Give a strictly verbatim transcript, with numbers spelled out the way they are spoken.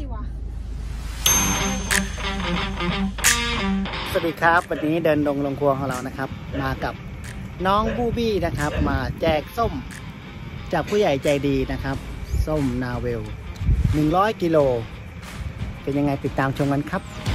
วะสวัสดีครับวันนี้เดินดงลงครัวของเรานะครับมากับน้องบูบี้นะครับมาแจกส้มจากผู้ใหญ่ใจดีนะครับส้มนาเวลหนึ่งร้อยกิโลเป็นยังไงติดตามชมกันครับ